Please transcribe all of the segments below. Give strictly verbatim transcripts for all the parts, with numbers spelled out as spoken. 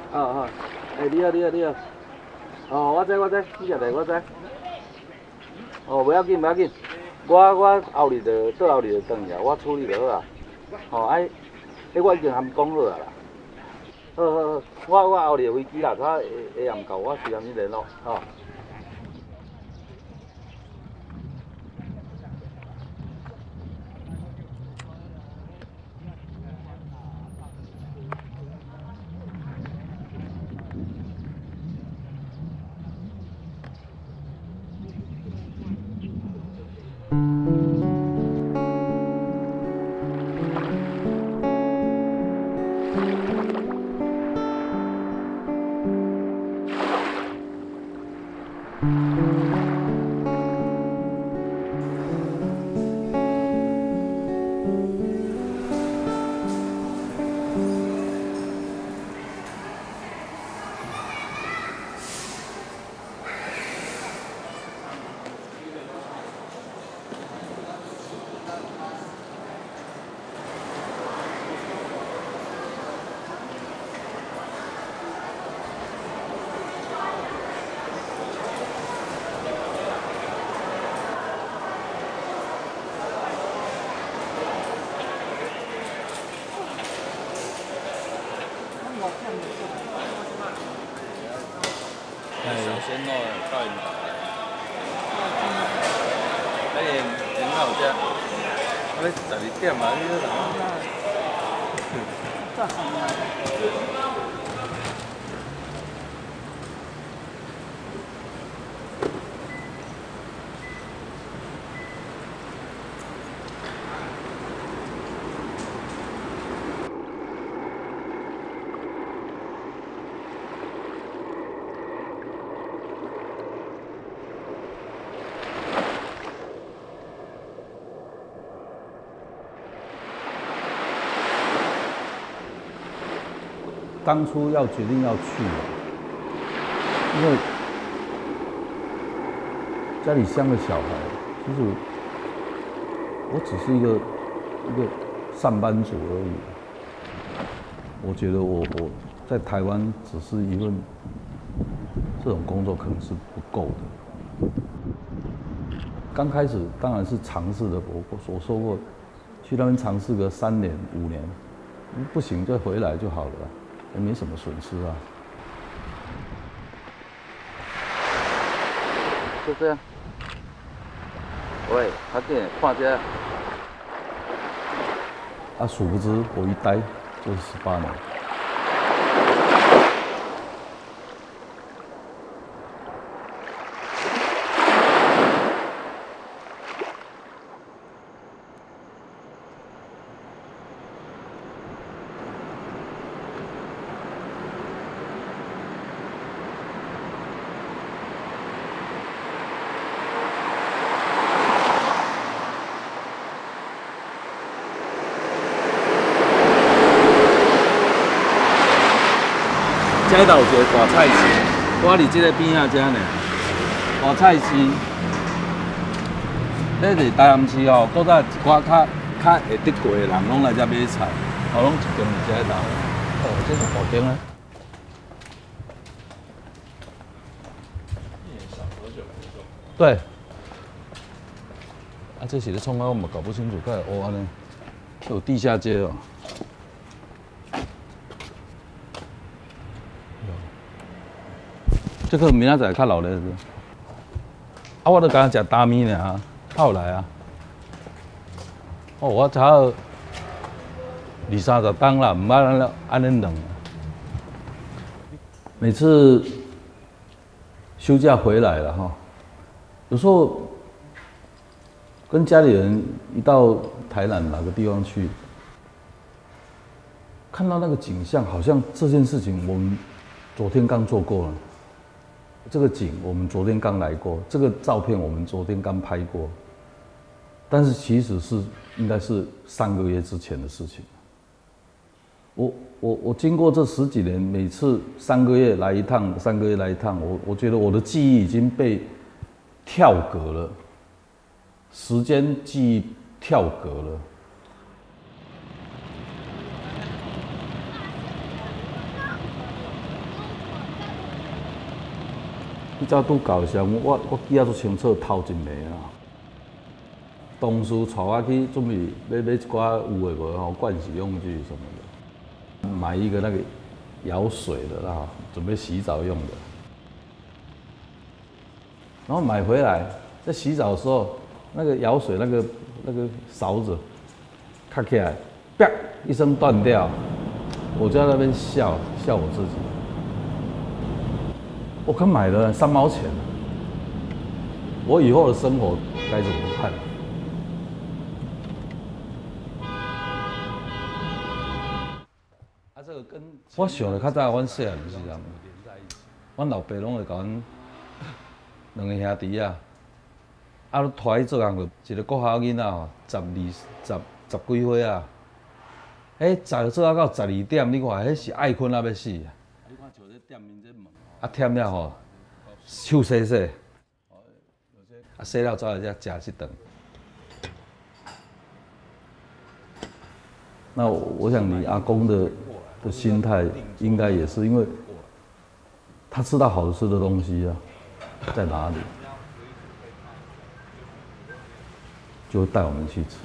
哦哦，哎，你好你好你好。哦，我知我知，你食来我知。哦，不要紧不要紧，我我后日就倒后日就转去啊，我处理就好啊。哦，哎，迄我已经含讲好啊啦。好好好，我我后日飞机啦，他下下暗到，我随含你联络，吼、哦。 小鲜肉到底？哎，很好食。啊，你十二点嘛，你那做什么？ 当初要决定要去，因为家里生了小孩，其实我只是一个一个上班族而已。我觉得我我在台湾只是一份这种工作可能是不够的。刚开始当然是尝试的，我我我说过，去那边尝试个三年五年，不行就回来就好了。也没什么损失啊。 就这样。喂，阿健，看这。 啊，殊不知我一待就是十八年。 遮头有一个大菜市，我伫即个边仔遮尔。大菜市，咧伫台南市吼，搁早一寡较较会得过的人，拢来遮买菜，哦，拢一间伫遮头。哦，这是布丁啊。对。啊，这是咧创啊，我嘛搞不清楚，该有安尼，有地下街哦。这个明仔载较老咧，啊，我都刚食大米呢，后来啊，哦，我炒二三十档啦，唔捌安尼安尼冷。每次休假回来了哈，有时候跟家里人一到台南哪个地方去，看到那个景象，好像这件事情我们昨天刚做过了。这个景我们昨天刚来过，这个照片我们昨天刚拍过，但是其实是应该是三个月之前的事情。我我我经过这十几年，每次三个月来一趟，三个月来一趟，我我觉得我的记忆已经被跳格了，时间记忆跳格了。 你早拄搞上，我我记啊足清楚头一暝啊。同事带我去准备买买一寡有诶无吼，盥洗用具什么的，买一个那个舀水的啦，准备洗澡用的。然后买回来，在洗澡的时候，那个舀水那个那个勺子卡起来，啪一声断掉，我就在那边笑笑我自己。我刚买了三毛钱，我以后的生活该怎么办？啊，这个跟我想的较早，阮细汉时阵，阮老爸拢会甲阮两个兄弟啊，啊，拖去做工就一个国校囡仔吼，十二十十几岁啊，迄早做啊到十二点，你看迄是爱困啊要死啊！你看像这店面这门，啊忝了吼，手洗洗，啊洗了走来才食一顿。那我想你阿公的的心态应该也是，因为他知道好吃的东西啊在哪里，就会带我们去吃。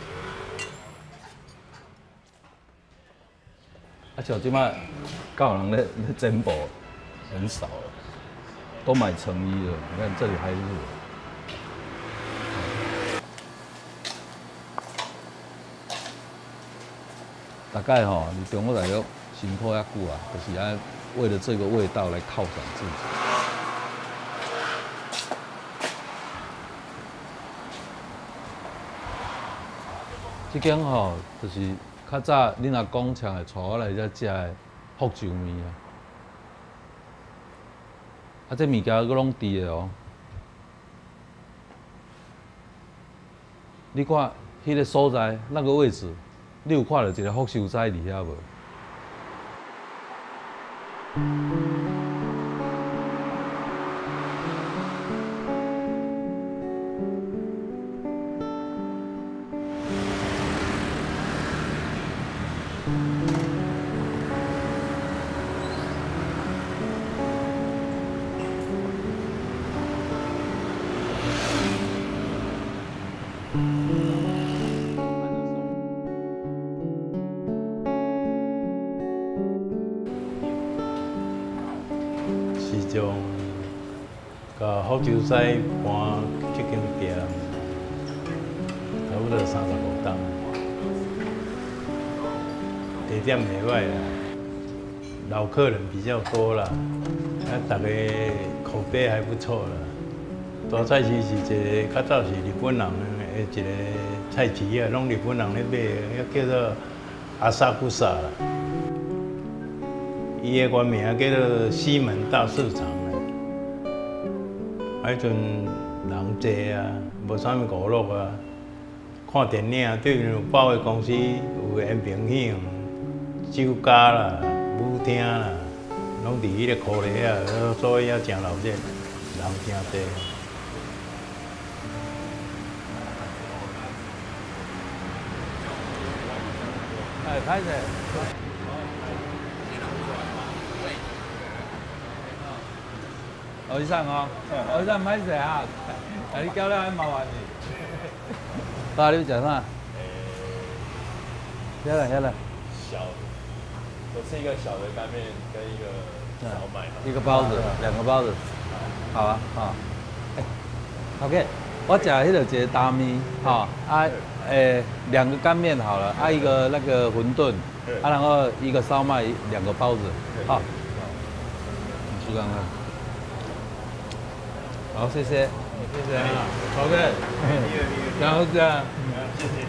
啊，像即摆，高人咧咧珍宝很少了，都买成衣了。你看这里还是，大概吼、哦，你中国大陆辛苦遐久啊，就是爱为了这个味道来犒赏自己。这间吼，就是较早恁阿公常会带我来遮食的福州面啊。啊，这物件佫拢伫的哦。你看迄、那个所在那个位置，你有看到一个福寿斋伫遐无？ 是从甲福州西搬这间店，差不多三十五档，地点袂歹啦，老客人比较多啦，啊，大家口碑还不错啦。大菜市是一个较早是日本人的一个菜市啊，拢日本人咧买，迄叫做阿萨古萨啦。伊个原名叫做西门大市场啦。迄阵人济啊，无啥物娱乐啊，看电影对面有百货公司，有延平乡、酒家啦、舞厅啦，拢伫迄个khu里啊，所以也真闹热，人真多。 哎，歹势。医生哦，医生歹势啊，啊你交了还麻烦你。爸，你要食啥？诶，遐来遐来。 小，我吃一个小的干面跟一个小麦。 一个包子，两个包子。好啊，好。哎 ，OK， 我食迄个一个大面，哈啊，诶，两个干面好了，啊一个那个馄饨，啊然后一个烧麦，两个包子，好。你去看看。好，谢谢，谢谢啊 ，OK， 然后这样， 谢谢。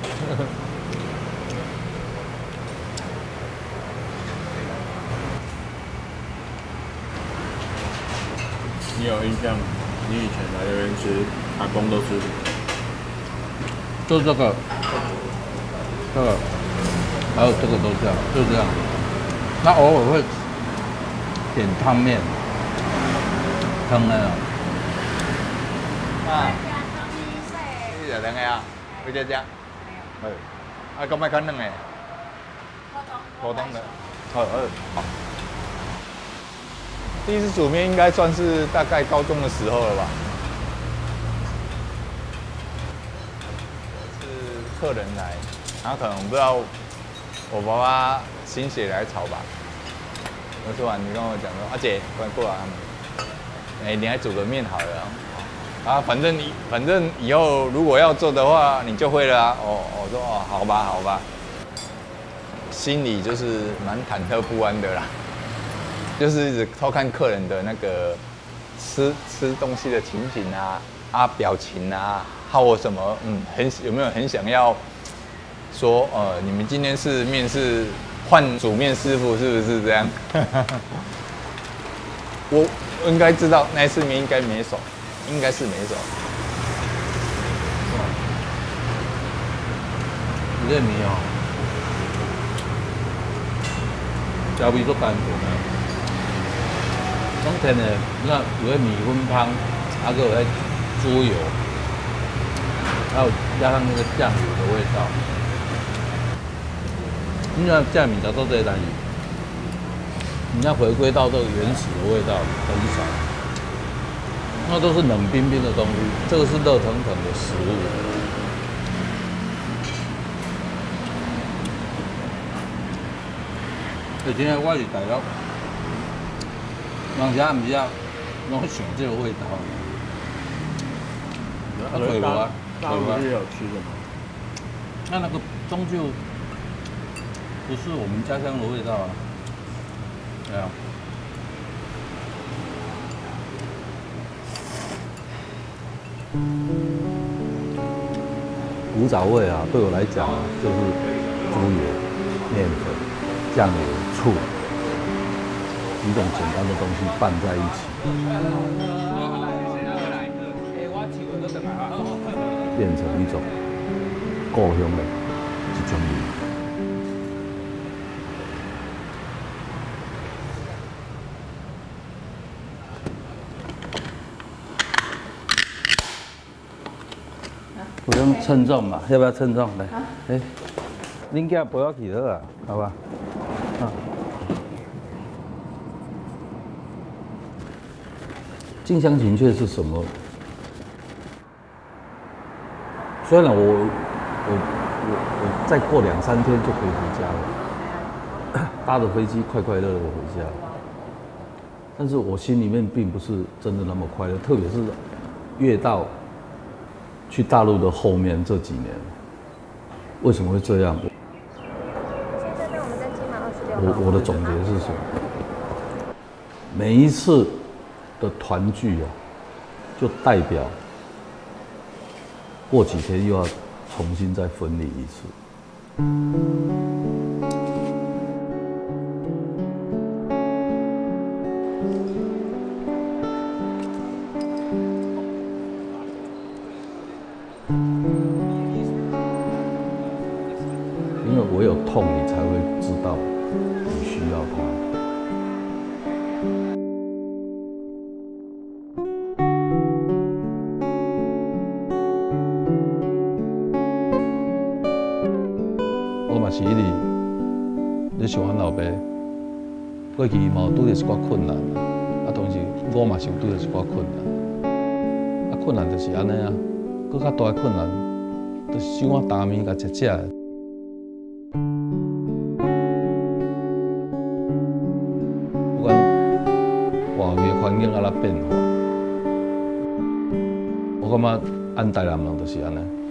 你有印象？你以前来这边吃，阿公都吃什么？ 就这个，这个，还有这个都这样，就这样。那偶尔会点汤面，汤那种。 啊，呢就两个啊，几只只？係。啊，咁咪近兩個。普通的。係係。 第一次煮面应该算是大概高中的时候了吧。是客人来，然后可能不知道我爸爸心血来潮吧。我说完，你跟我讲说，阿姐，快过来，哎，你还煮个面好了。啊，反正你反正以后如果要做的话，你就会了啊。哦，我说哦，好吧，好吧。心里就是蛮忐忑不安的啦。就是一直偷看客人的那个吃吃东西的情景啊，啊表情啊，还有什么嗯很有没有很想要说呃你们今天是面是换煮面师傅是不是这样？我应该知道那一次面应该没熟，应该是没熟。 你这面哦，调味足单纯啊。冬天的，你看有个米粉汤，还有那猪油，还有加上那个酱油的味道。你看酱米找到这些东西，你要回归到这个原始的味道很少，那都是冷冰冰的东西，这个是热腾腾的食物。而且我是大约。人家唔知啊，拢想这个味道。啊，对不啊？ 大陆是有吃的吗？ 那那个终究不是我们家乡的味道啊。对啊。古早味啊，对我来讲啊，就是猪油、面粉、酱油、醋。几种简单的东西拌在一起，变成一种故乡的一种味。不用称重嘛？要不要称重？来，哎，恁家不要起好啊，好吧？啊。近乡情怯是什么？虽然我我我我再过两三天就可以回家了，搭着飞机快快乐乐的回家，但是我心里面并不是真的那么快乐，特别是越到去大陆的后面这几年，为什么会这样？ 这边我们在金马二十六号。 我我的总结是什么？每一次的团聚啊，就代表过几天又要重新再分离一次。因为唯有痛，你才会知道你需要它。我嘛是一直咧想阮老爸，过去嘛拄着一寡困难，啊，同时我嘛是有拄着一寡困难，啊，困难就是安尼啊，搁较大的困难，就是想我担面甲食食的。不管外面的环境啊怎变化，我感觉按台南人就是安尼。